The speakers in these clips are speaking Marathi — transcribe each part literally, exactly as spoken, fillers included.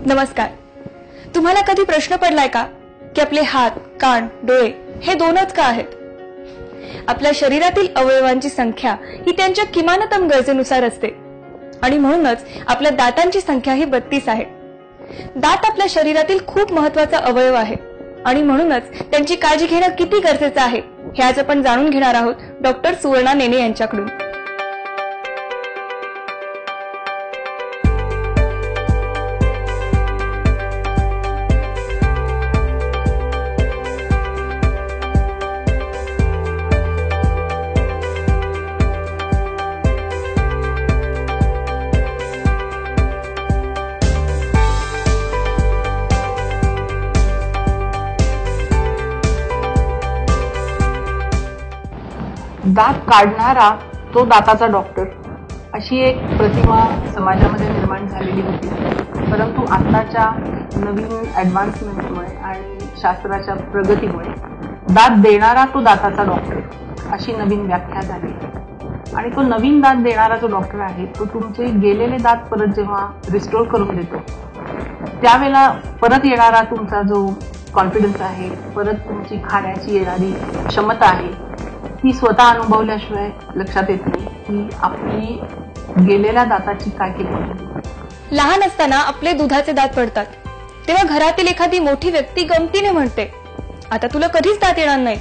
नमस्कार. तुम्हाला कधी प्रश्न पडलाय का की आपले हात, कान, डोळे हे दोनच का आहेत? आपल्या शरीरातील अवयवांची संख्या ही त्यांच्या किमानतम गरजेनुसार असते आणि म्हणूनच आपल्या दातांची संख्या ही बत्तीस आहे. दात आपल्या शरीरातील खूप महत्त्वाचा अवयव आहे आणि म्हणूनच त्यांची काळजी घेणं किती गरजेचं आहे हे आज आपण जाणून घेणार आहोत डॉक्टर सुवर्णा नेने यांच्याकडून. दात काढणारा तो दाताचा डॉक्टर, अशी एक प्रतिमा समाजामध्ये निर्माण झालेली होती. परंतु आताच्या नवीन ॲडव्हान्समेंटमुळे आणि शास्त्राच्या प्रगतीमुळे दात देणारा तो दाताचा डॉक्टर अशी नवीन व्याख्या झाली. आणि तो नवीन दात देणारा जो डॉक्टर आहे तो तुमचे गेलेले दात परत जेव्हा रिस्टोर करून देतो त्यावेळेला परत येणारा तुमचा जो कॉन्फिडन्स आहे, परत तुमची खाण्याची येणारी क्षमता आहे, ती स्वतः अनुभवल्याशिवाय लक्षात येत नाही की आपली गेलेल्या दाताची काय किंमत आहे. लहान असताना आपले दुधाचे दात पडतात तेव्हा घरातील एखादी मोठी व्यक्ती गमतीने म्हणते, आता तुला कधीच दात येणार नाही.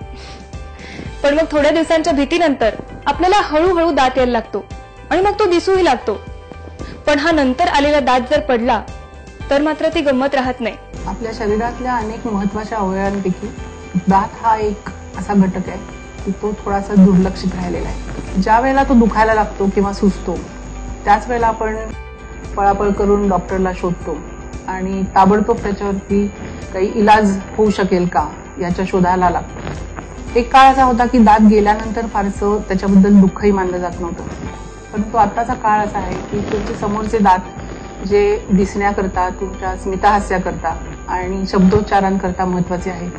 पण मग थोड्या दिवसांच्या भीतीनंतर आपल्याला हळूहळू दात यायला लागतो आणि मग तो दिसूही लागतो. पण हा नंतर आलेला दात जर पडला तर मात्र ती गंमत राहत नाही. आपल्या शरीरातल्या अनेक महत्वाच्या अवयवांपैकी दात हा एक असा घटक आहे की तो थोडासा दुर्लक्षित राहिलेला आहे. ज्या वेळेला तो दुखायला लागतो किंवा सुजतो त्याच वेळेला आपण पळापळ करून डॉक्टरला शोधतो आणि ताबडतोब त्याच्यावरती काही इलाज होऊ शकेल का याच्या शोधायला लागतो. एक काळ असा होता की दात गेल्यानंतर फारसं त्याच्याबद्दल दुःखही मानलं जात नव्हतं. परंतु आताचा काळ असा आहे की तुमचे समोरचे दात जे दिसण्याकरता, तुमच्या स्मितहास्याकरता आणि शब्दोच्चारांकरता महत्वाचे आहेत,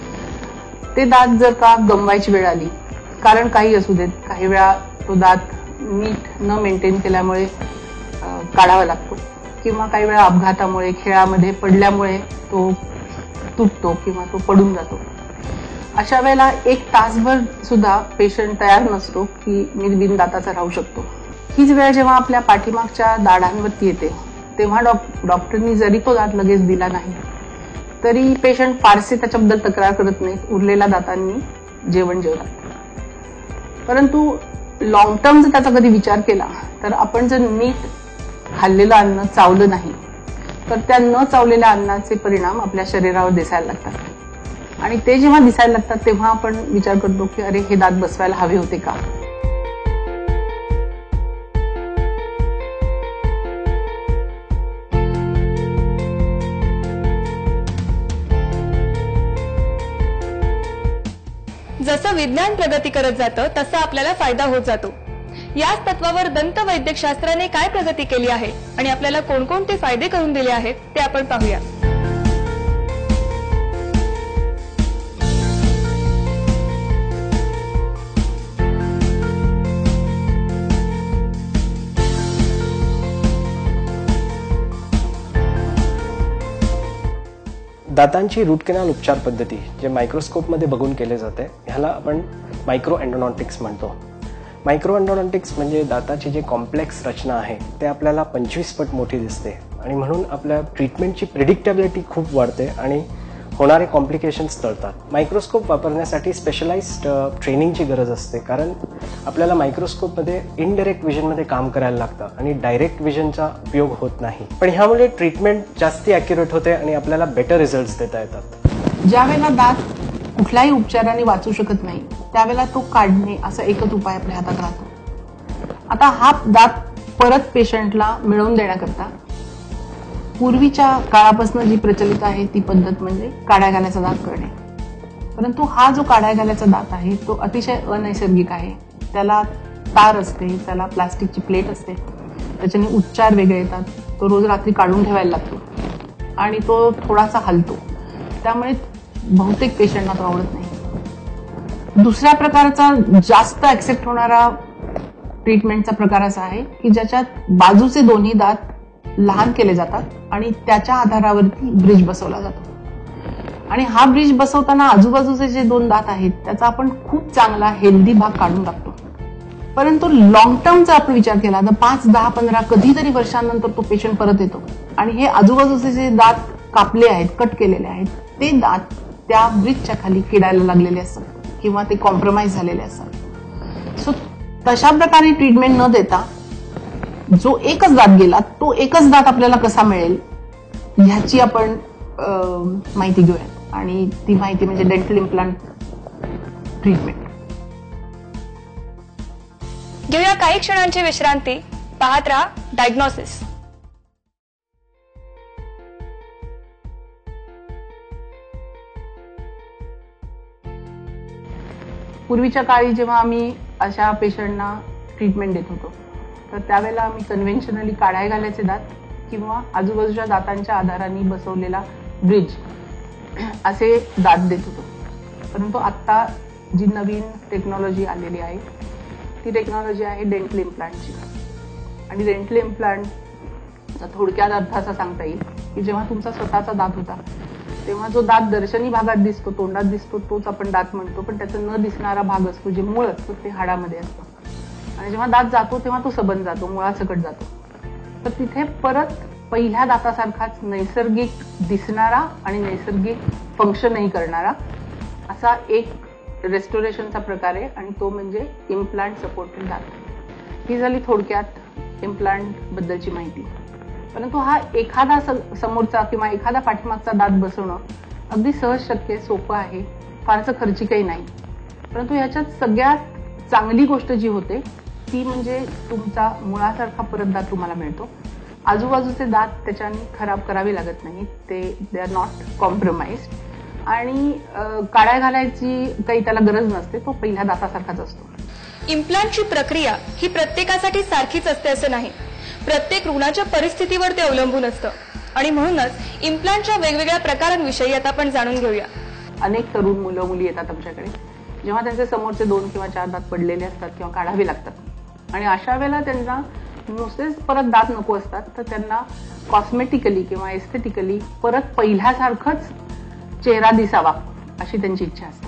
ते दात जर का गमवायची वेळ आली, कारण काही असू देत, काही वेळा तो दात नीट न मेंटेन केल्यामुळे काढावा लागतो किंवा काही वेळा अपघातामुळे, खेळामध्ये पडल्यामुळे तो तुटतो किंवा तो पडून जातो. अशा वेळेला एक तासभर सुद्धा पेशंट तयार नसतो की मी बिन दाताचा राहू शकतो. हीच वेळ जेव्हा आपल्या पाठीमागच्या दाढांवरती येते तेव्हा डॉक डॉक्टरनी जरी तो दात लगेच दिला नाही तरी पेशंट फारसे त्याच्याबद्दल तक्रार करत नाहीत, उरलेल्या दातांनी जेवण जेवतात. परंतु लॉंग टर्म जर त्याचा कधी विचार केला तर आपण जर नीट खाल्लेलं अन्न चावलं नाही तर त्या न चावलेल्या अन्नाचे परिणाम आपल्या शरीरावर दिसायला लागतात आणि ते जेव्हा दिसायला लागतात तेव्हा आपण विचार करतो की अरे हे दात बसवायला हवे होते का. जसं विज्ञान प्रगती करत जातं तसा आपल्याला फायदा होत जातो. याच तत्वावर दंत वैद्यकशास्त्राने काय प्रगती केली आहे आणि आपल्याला कोणकोणते फायदे करून दिले आहेत ते आपण पाहूया. दातांची रूट कॅनल उपचार पद्धती जे मायक्रोस्कोपमध्ये बघून केले जाते ह्याला आपण मायक्रो एंडोडॉन्टिक्स म्हणतो. मायक्रो एंडोडॉन्टिक्स म्हणजे दाताची जे कॉम्प्लेक्स रचना आहे ते आपल्याला पंचवीस पट मोठी दिसते आणि म्हणून आपल्या ट्रीटमेंटची प्रिडिक्टेबिलिटी खूप वाढते आणि होणारे कॉम्प्लिकेशन्स टळतात. मायक्रोस्कोप वापरण्यासाठी स्पेशलाइज्ड ट्रेनिंगची गरज असते कारण आपल्याला मायक्रोस्कोपमध्ये इनडायरेक्ट विजनमध्ये काम करायला लागतं आणि डायरेक्ट विजनचा उपयोग होत नाही. पण ह्यामुळे ट्रीटमेंट जास्ती ॲक्युरेट होते आणि आपल्याला बेटर रिझल्ट्स देता येतात. ज्यावेळेला दात कुठल्याही उपचाराने वाचू शकत नाही त्यावेळेला तो काढणे असा एकच उपाय आपल्या हातात राहतो. आता हा दात परत पेशंटला मिळवून देण्याकरता पूर्वीच्या काळापासून जी प्रचलित आहे ती पद्धत म्हणजे काड्या घालायचा दात करणे. परंतु हा जो काड्या घालायचा दात आहे तो अतिशय अनैसर्गिक आहे. त्याला तार असते, त्याला प्लास्टिकची प्लेट असते, त्याच्याने उच्चार वेगळे येतात, तो रोज रात्री काढून ठेवायला लागतो आणि तो थोडासा हलतो, त्यामुळे बहुतेक पेशंटना तो आवडत नाही. दुसऱ्या प्रकारचा जास्त ऍक्सेप्ट होणारा ट्रीटमेंटचा प्रकार असा आहे की ज्याच्यात बाजूचे दोन्ही दात लहान केले जातात आणि त्याच्या आधारावरती ब्रिज बसवला जातो. आणि हा ब्रिज बसवताना आजूबाजूचे जे दोन दात आहेत त्याचा आपण खूप चांगला हेल्दी भाग काढून टाकतो. परंतु लॉंग टर्मचा आपण विचार केला तर पाच दहा पंधरा कधीतरी वर्षांनंतर तो पेशंट परत येतो आणि हे आजूबाजूचे जे दात कापले आहेत, कट केलेले आहेत, ते दात त्या ब्रिजच्या खाली किडायला लागलेले असतात किंवा ते कॉम्प्रोमाइज झालेले असतात. सो तशा प्रकारे ट्रीटमेंट न देता जो एकच दात गेला तो एकच दात आपल्याला कसा मिळेल ह्याची आपण माहिती घेऊया. आणि ती माहिती म्हणजे डेंटल इम्प्लांट ट्रीटमेंट. घेऊया काही क्षणांची विश्रांती. पाहत राहा डायग्नोसिस. पूर्वीच्या काळी जेव्हा आम्ही अशा पेशंटना ट्रीटमेंट देत होतो तर त्यावेळेला आम्ही कन्व्हेन्शनली काढाय घालायचे दात किंवा आजूबाजूच्या दातांच्या आधाराने बसवलेला ब्रिज असे दात देत होतो. परंतु आता जी नवीन टेक्नॉलॉजी आलेली आहे ती टेक्नॉलॉजी आहे डेंटल इम्प्लांटची. आणि डेंटल इम्प्लांट थोडक्यात अर्थ असा सांगता येईल की जेव्हा तुमचा स्वतःचा दात होता तेव्हा जो दात दर्शनी भागात दिसतो, तोंडात दिसतो, तोच आपण दात म्हणतो. पण त्याचा न दिसणारा भाग असतो, जे मूळ असतो ते हाडामध्ये असतं. आणि जेव्हा दात जातो तेव्हा तो सबंध जातो, मुळासकट जातो. तर तिथे परत पहिल्या दातासारखाच नैसर्गिक दिसणारा आणि नैसर्गिक फंक्शनही करणारा असा एक रेस्टोरेशनचा प्रकार आहे आणि तो म्हणजे इम्प्लांट सपोर्टेड दात. ही झाली थोडक्यात इम्प्लांट बद्दलची माहिती. परंतु हा एखादा समोरचा किंवा एखादा पाठीमागचा दात बसवणं अगदी सहज शक्य, सोपं आहे, फारसं खर्चिकही नाही. परंतु ह्याच्यात सगळ्यात चांगली गोष्ट जी होते ती म्हणजे तुमचा मुळासारखा परत दात तुम्हाला मिळतो. आजूबाजूचे दात त्याच्याने खराब करावे लागत नाहीत, ते दे आर नॉट कॉम्प्रोमाइज्ड. आणि काड्या घालायची काही त्याला गरज नसते, तो पहिल्या दातासारखाच असतो. इम्प्लांटची प्रक्रिया ही प्रत्येकासाठी सारखीच असते असं नाही. प्रत्येक रुग्णाच्या परिस्थितीवर ते अवलंबून असतं आणि म्हणूनच इम्प्लांटच्या वेगवेगळ्या प्रकारांविषयी आता आपण जाणून घेऊया. अनेक तरुण मुलं मुली येतात आमच्याकडे जेव्हा त्यांचे समोरचे दोन किंवा चार दात पडलेले असतात किंवा काढावे लागतात आणि अशा वेळेला त्यांना नुसतेच परत दात नको असतात तर त्यांना कॉस्मेटिकली किंवा एस्थेटिकली परत पहिल्यासारखंच चेहरा दिसावा अशी त्यांची इच्छा असते.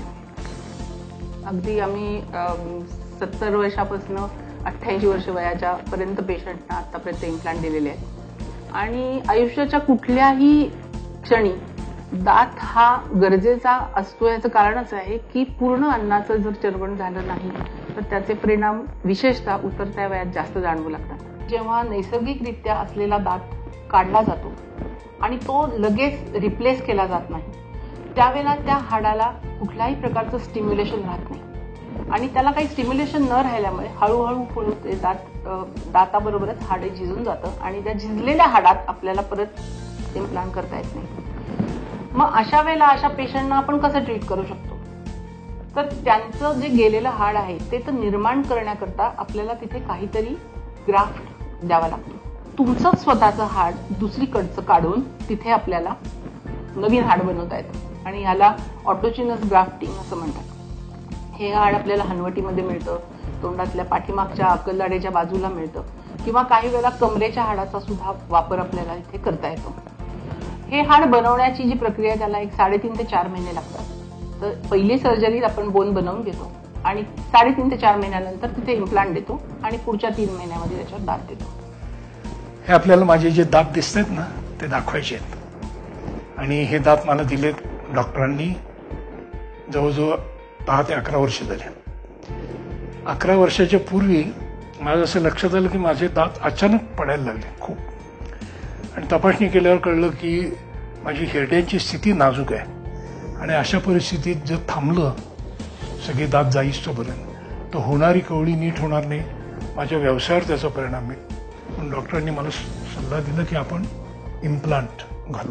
अगदी आम्ही सत्तर वर्षापासून अठ्ठ्याऐंशी वर्ष वयाच्या पर्यंत पेशंटना आतापर्यंत इम्प्लांट दिलेले आहेत. आणि आयुष्याच्या कुठल्याही क्षणी दात हा गरजेचा असतो याचं कारणच आहे की पूर्ण अन्नाचं जर चर्वण झालं नाही तर त्याचे परिणाम विशेषतः उतरत्या वयात जास्त जाणवू लागतात. जेव्हा नैसर्गिकरित्या असलेला दात काढला जातो आणि तो लगेच रिप्लेस केला जात नाही त्यावेळेला त्या हाडाला कुठल्याही प्रकारचं स्टिम्युलेशन राहत नाही आणि त्याला काही स्टिम्युलेशन न राहिल्यामुळे हळूहळू हळू ते दात दाताबरोबरच हाडे झिजून जातं आणि त्या झिजलेल्या हाडात आपल्याला परत इम्प्लांट करता येत नाही. मग अशा वेळेला अशा पेशंटना आपण कसं ट्रीट करू शकतो तर त्यांचं जे गेलेलं हाड आहे ते तर निर्माण करण्याकरता आपल्याला तिथे काहीतरी ग्राफ्ट द्यावा लागतो. तुमचं स्वतःचं हाड दुसरीकडचं काढून तिथे आपल्याला नवीन हाड बनवता येतं आणि ह्याला ऑटोजिनस ग्राफ्टिंग असं म्हणतात. हे हाड आपल्याला हनवटीमध्ये मिळतं, तोंडातल्या पाठीमागच्या अक्कलदाढेच्या बाजूला मिळतं किंवा काही वेळेला कमरेच्या हाडाचा सुद्धा वापर आपल्याला इथे करता येतो. हे हाड बनवण्याची जी प्रक्रिया त्याला एक साडेतीन ते चार महिने लागतात. तर पहिली सर्जरी आपण बोन बनवून घेतो आणि साडेतीन ते चार महिन्यानंतर तिथे इम्प्लांट देतो आणि पुढच्या तीन महिन्यामध्ये त्याच्यावर दात देतो. हे आपल्याला माझे जे दात दिसत आहेत ना ते दाखवायचे आहेत आणि हे दात मला दिलेत डॉक्टरांनी जवळजवळ दहा ते अकरा वर्ष झाले. अकरा वर्षाच्या पूर्वी माझं असं लक्षात आलं की माझे दात अचानक पडायला लागले खूप आणि तपासणी केल्यावर कळलं की माझी हिरड्यांची स्थिती नाजूक आहे आणि अशा परिस्थितीत जर थांबलं सगळे दात जाईस्तोपर्यंत तर होणारी कवळी नीट होणार नाही, माझ्या व्यवसायावर त्याचा परिणाम आहे. पण डॉक्टरांनी मला सल्ला दिला की आपण इम्प्लांट घालू.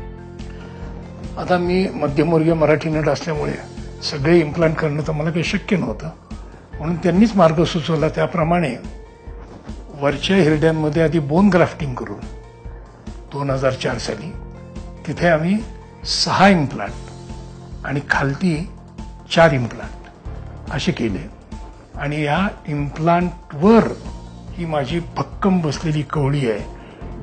आता मी मध्यमवर्गीय मराठी नट असल्यामुळे सगळे इम्प्लांट करणं तर मला काही शक्य नव्हतं म्हणून त्यांनीच मार्ग सुचवला. त्याप्रमाणे वरच्या हिरड्यांमध्ये आधी बोन ग्राफ्टिंग करून दोन हजार चार साली तिथे आम्ही सहा इम्प्लांट आणि खालती चार इम्प्लांट असे केले आणि या इम्प्लांटवर ही माझी भक्कम बसलेली कवळी आहे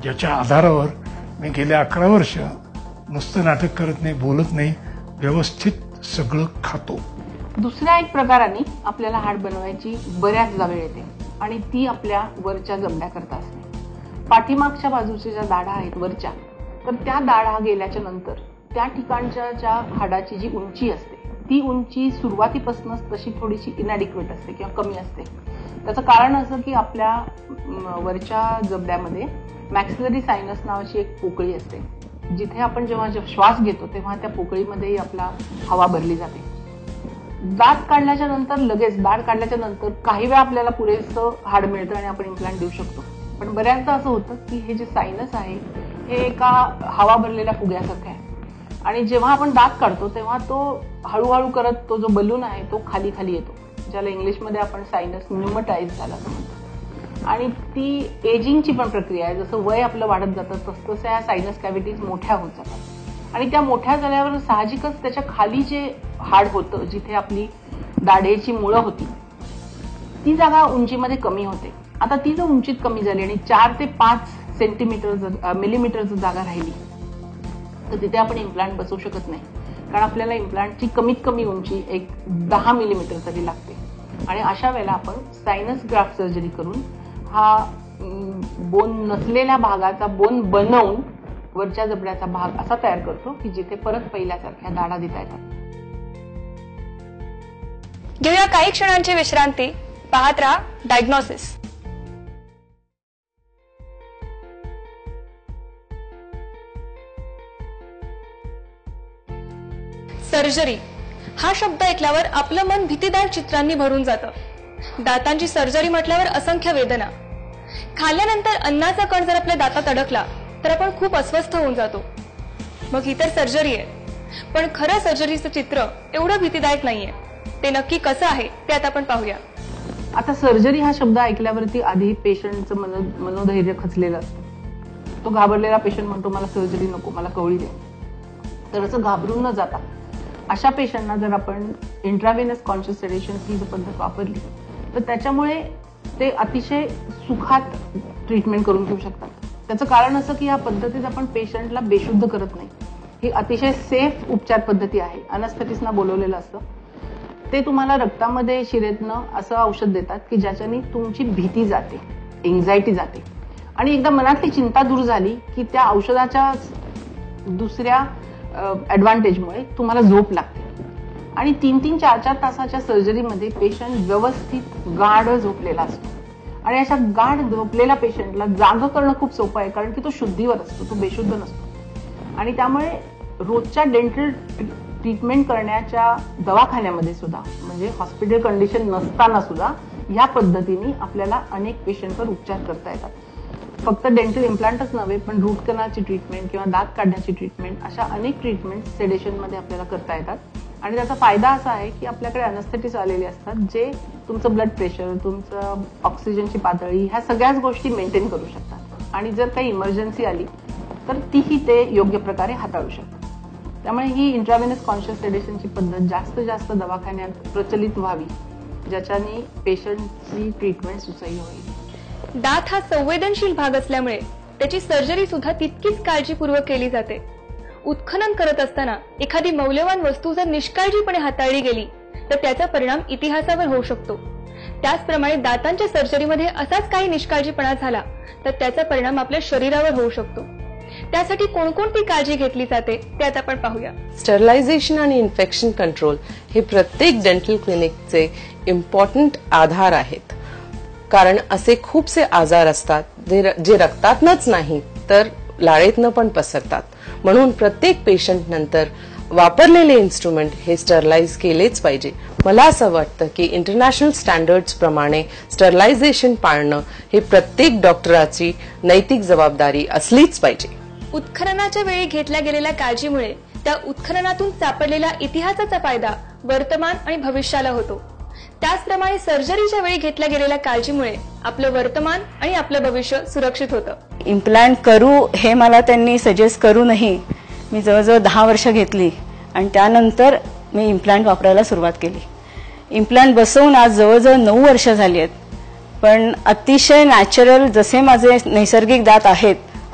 ज्याच्या आधारावर मी गेले अकरा वर्ष नुसतं नाटक करत नाही, बोलत नाही, व्यवस्थित सगळं खातो. दुसऱ्या एक प्रकाराने आपल्याला हाड बनवायची बऱ्याचदा वेळ येते आणि ती आपल्या वरच्या जबड्याकरता असते. पाठीमागच्या बाजूच्या ज्या दाढा आहेत वरच्या, तर त्या दाढा गेल्याच्या नंतर त्या ठिकाणच्या ज्या हाडाची जी उंची असते ती उंची सुरुवातीपासूनच तशी थोडीशी इनॅडिक्वेट असते किंवा कमी असते. त्याचं कारण असं की आपल्या वरच्या जबड्यामध्ये मॅक्सिलरी सायनस नावाची एक पोकळी असते, जिथे आपण जेव्हा श्वास घेतो तेव्हा त्या पोकळीमध्येही आपला हवा भरली जाते. दात काढल्याच्या नंतर लगेच दाढ काढल्याच्या नंतर काही वेळा आपल्याला पुरेसं हाड मिळतं आणि आपण इम्प्लांट देऊ शकतो. पण बऱ्याचदा असं होतं की हे जे सायनस आहे हे एका हवा भरलेल्या फुग्यासारखं आहे आणि जेव्हा आपण दात काढतो तेव्हा तो हळूहळू करत तो जो बलून आहे तो खाली खाली येतो, ज्याला इंग्लिशमध्ये आपण सायनस न्यूमटाईज झाला असं म्हणतो. आणि ती एजिंगची पण प्रक्रिया आहे. जसं वय आपलं वाढत जातं तसं तसं या सायनस कॅव्हिटीज मोठ्या होत जातात आणि त्या मोठ्या झाल्यावर साहजिकच त्याच्या खाली जे हाड होतं, जिथे आपली दाढेची मुळं होती, ती जागा उंचीमध्ये कमी होते. आता ती जर उंचीत कमी झाली आणि चार ते पाच सेंटीमीटर जर मिलीमीटर जर जागा राहिली तर तिथे आपण इम्प्लांट बसवू शकत नाही, कारण आपल्याला इम्प्लांटची कमीत कमी उंची एक दहा मिलीमीटर तरी लागते. आणि अशा वेळेला आपण सायनस ग्राफ्ट सर्जरी करून हा बोन नसलेल्या भागाचा बोन बनवून वरच्या जबड्याचा भाग असा तयार करतो की जिथे परत पहिल्यासारख्या दाढा देता येतात. घेऊया काही क्षणांची विश्रांती. पाहत राहा डायग्नोसिस. सर्जरी हा शब्द ऐकल्यावर आपलं मन भीतीदायक चित्रांनी भरून जातं. दातांची सर्जरी म्हटल्यावर असंख्य वेदना. खाल्ल्यानंतर अन्नाचा कण जर आपल्या दातात अडकला तर आपण खूप अस्वस्थ होऊन जातो. मग ही तर सर्जरी आहे, पण खरं सर्जरीचं चित्र एवढं भीतीदायक नाहीये. ते नक्की कसं आहे ते आता आपण पाहूया. आता सर्जरी हा शब्द ऐकल्यावरती आधी पेशंटचं मनो मनोधैर्य खचलेलं असतं. तो घाबरलेला पेशंट म्हणतो मला सर्जरी नको, मला कवळी दे. तर असं घाबरून न जाता अशा पेशंटना जर आपण इंट्राव्हेनस कॉन्शियस सेडेशन ही जर पद्धत वापरली तर त्याच्यामुळे ते अतिशय सुखात ट्रीटमेंट करून घेऊ शकतात. त्याचं कारण असं की या पद्धतीत आपण पेशंटला बेशुद्ध करत नाही. ही अतिशय सेफ उपचार पद्धती आहे. अनस्थेटिस्टना बोलवलेलं असतं. ते तुम्हाला रक्तामध्ये शिरेतनं असं औषध देतात की ज्याच्याने तुमची भीती जाते, एन्झायटी जाते आणि एकदा मनातली चिंता दूर झाली की त्या औषधाच्या दुसऱ्या ऍडव्हान्टेजमुळे तुम्हाला झोप लागते. आणि तीन तीन चार चार तासाच्या सर्जरीमध्ये पेशंट व्यवस्थित गाढ झोपलेला असतो आणि अशा गाढ झोपलेल्या पेशंटला जाग करणं खूप सोपं आहे, कारण की तो शुद्धीवर असतो, तो बेशुद्ध नसतो. आणि त्यामुळे रोजच्या डेंटल ट्रीटमेंट करण्याच्या दवाखान्यामध्ये सुद्धा, म्हणजे हॉस्पिटल कंडिशन नसताना सुद्धा या पद्धतीने आपल्याला अनेक पेशंटवर उपचार करता येतात. फक्त डेंटल इम्प्लांटच नव्हे, पण रूट कॅनलची ट्रीटमेंट किंवा दात काढण्याची ट्रीटमेंट अशा अनेक ट्रीटमेंट सेडेशनमध्ये आपल्याला करता येतात. आणि त्याचा फायदा असा आहे की आपल्याकडे अनस्थेटिस्ट आलेले असतात जे तुमचं ब्लड प्रेशर, तुमचं ऑक्सिजनची पातळी, ह्या सगळ्याच गोष्टी मेंटेन करू शकतात आणि जर काही इमर्जन्सी आली तर तीही ते योग्य प्रकारे हाताळू शकतात. त्यामुळे ही इंट्राव्हेनस कॉन्शियस सेडेशनची पद्धत जास्त जास्त दवाखान्यात प्रचलित व्हावी, ज्याच्याने पेशंटची ट्रीटमेंट सुसह्य होईल. दात हा संवेदनशील भाग असल्यामुळे त्याची सर्जरी सुद्धा तितकीच काळजीपूर्वक केली जाते. उत्खनन करत असताना एखादी मौल्यवान वस्तू जर निष्काळजीपणे हाताळली गेली तर त्याचा परिणाम इतिहासावर होऊ शकतो. त्याचप्रमाणे दातांच्या सर्जरीमध्ये असाच काही निष्काळजीपणा झाला तर त्याचा परिणाम आपल्या शरीरावर होऊ शकतो. त्यासाठी कोणकोणती काळजी घेतली जाते ते आता आपण पाहूया. स्टरलायझेशन आणि इन्फेक्शन कंट्रोल हे प्रत्येक डेंटल क्लिनिकचे इम्पॉर्टंट आधार आहेत, कारण असे खूपसे आजार असतात जे रक्तातनच नाही तर लाळेतनं पण पसरतात. म्हणून प्रत्येक पेशंट नंतर वापरलेले इन्स्ट्रुमेंट हे स्टरलाइज केलेच पाहिजे. मला असं वाटतं की इंटरनॅशनल स्टँडर्ड्स प्रमाणे स्टरलायझेशन पाळणं हे प्रत्येक डॉक्टराची नैतिक जबाबदारी असलीच पाहिजे. उत्खननाच्या वेळी घेतल्या गेलेल्या काळजीमुळे त्या उत्खननातून सापडलेला इतिहासाचा फायदा वर्तमान आणि भविष्याला होतो. त्याचप्रमाणे सर्जरीच्या वेळी घेतल्या गेलेल्या काळजीमुळे आपलं वर्तमान आणि आपलं भविष्य सुरक्षित होतं. इम्प्लांट करू हे मला त्यांनी सजेस्ट करूनही मी जवळजवळ दहा वर्ष घेतली आणि त्यानंतर मी इम्प्लांट वापरायला सुरुवात केली. इम्प्लांट बसवून आज जवळजवळ नऊ वर्ष झाली आहेत, पण अतिशय नॅचरल जसे माझे नैसर्गिक दात आहेत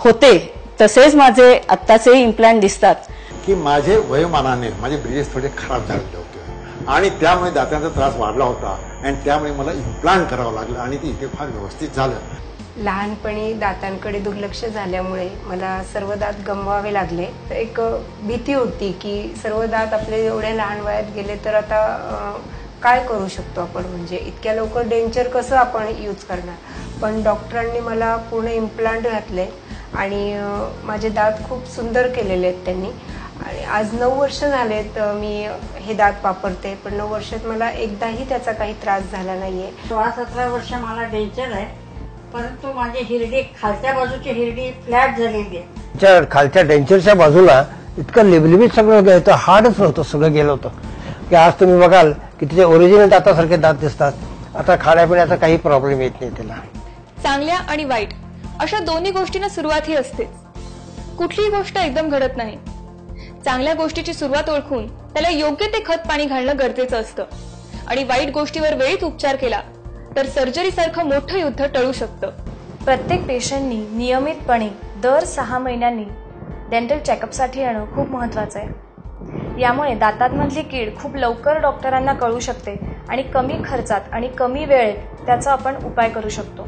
होते तसेच माझे आत्ताचे इम्प्लांट दिसतात. की माझे वयोमानाने माझे ब्रिजेस थोडे खराब झालेले होते आणि त्यामुळे दातांचा त्रास वाढला होता आणि त्यामुळे मला इम्प्लांट करावं लागलं आणि ते इथे फार व्यवस्थित झालं. लहानपणी दातांकडे दुर्लक्ष झाल्यामुळे मला सर्व दात गमवावे लागले. एक भीती होती की सर्व दात आपले एवढ्या लहान वयात गेले तर आता काय करू शकतो आपण, म्हणजे इतक्या लवकर डेंचर कसं आपण यूज करणार. पण डॉक्टरांनी मला पूर्ण इम्प्लांट घातले आणि माझे दात खूप सुंदर केलेले आहेत त्यांनी. आणि आज नऊ वर्ष झालेत मी हे दात वापरते, पण नऊ वर्षात मला एकदाही त्याचा काही त्रास झाला नाहीये. सोळा सतरा वर्ष मला डेंचर आहे, परंतु माझी हिरडी खालच्या बाजूची हिरडी फ्लॅट झालेली आहे. खालच्या डेंचरच्या बाजूला इतकं लिबलिबीत सगळं गेलं, हार्डच नव्हतं, सगळं गेलं होतं की आज तुम्ही बघाल की तिथे ओरिजिनल दातासारखे दात दिसतात. आता खाण्यापिण्याचा काही प्रॉब्लेम येत नाही त्याला. चांगल्या आणि वाईट अशा दोन्ही गोष्टींना सुरुवात ही असतेच. कुठलीही गोष्ट एकदम घडत नाही. चांगल्या गोष्टीची सुरुवात ओळखून त्याला योग्य ते खत पाणी घालणं गरजेचं असतं आणि वाईट गोष्टीवर वेळीच उपचार केला तर सर्जरी सारखं मोठं युद्ध टळू शकतं. प्रत्येक पेशंटनी नियमितपणे दर सहा महिन्यांनी डेंटल चेकअपसाठी येणं खूप महत्वाचं आहे. यामुळे दातांमधली कीड खूप लवकर डॉक्टरांना कळू शकते आणि कमी खर्चात आणि कमी वेळेत त्याचा आपण उपाय करू शकतो.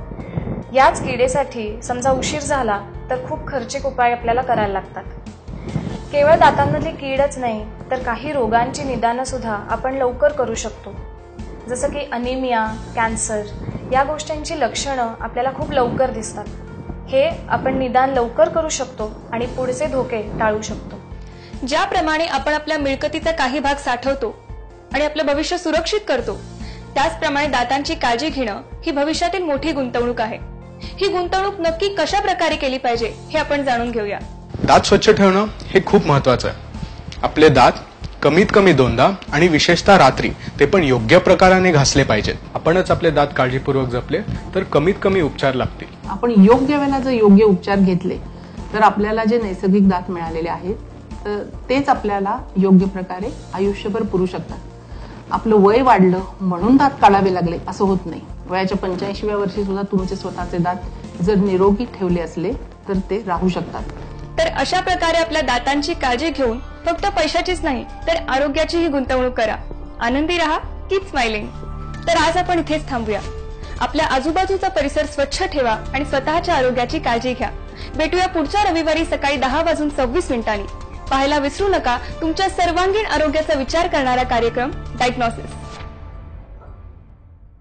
याच किडेसाठी समजा उशीर झाला तर खूप खर्चिक उपाय आपल्याला करायला लागतात. केवळ दातांमधली कीडच नाही तर काही रोगांची निदानं सुद्धा आपण लवकर करू शकतो, जसं की अनिमिया, कॅन्सर या गोष्टींची लक्षणं आपल्याला खूप लवकर दिसतात. हे आपण निदान लवकर करू शकतो आणि पुढचे धोके टाळू शकतो. ज्याप्रमाणे आपण आपल्या मिळकतीचा काही भाग साठवतो आणि आपलं भविष्य सुरक्षित करतो, त्याचप्रमाणे दातांची काळजी घेणं ही भविष्यातील मोठी गुंतवणूक आहे. ही गुंतवणूक नक्की कशा प्रकारे केली पाहिजे हे आपण जाणून घेऊया. दात स्वच्छ ठेवणं हे खूप महत्वाचं आहे. आपले दात कमीत कमी दोनदा आणि विशेषतः रात्री ते पण योग्य प्रकाराने घासले पाहिजेत. आपणच आपले दात काळजीपूर्वक जपले तर कमीत कमी उपचार लागतील. आपण योग्य वेळेला जर योग्य उपचार घेतले तर आपल्याला जे नैसर्गिक दात मिळालेले आहेत तर तेच आपल्याला योग्य प्रकारे आयुष्यभर पुरू शकतात. आपलं वय वाढलं म्हणून दात काढावे लागले असं होत नाही. वयाच्या पंच्याऐंशीव्या वर्षी सुद्धा तुमचे स्वतःचे दात जर निरोगी ठेवले असले तर ते राहू शकतात. तर अशा प्रकारे आपल्या दातांची काळजी घेऊन फक्त पैशाचीच नाही तर आरोग्याचीही गुंतवणूक करा. आनंदी रहा, कीप स्माइलिंग. तर आज आपण इथेच थांबूया. आपल्या आजूबाजूचा परिसर स्वच्छ ठेवा आणि स्वतःच्या आरोग्याची काळजी घ्या. भेटूया पुढच्या रविवारी सकाळी दहा वाजून सव्वीस मिनिटांनी. पाहायला विसरू नका तुमच्या सर्वांगीण आरोग्याचा विचार करणारा कार्यक्रम डायग्नोसिस.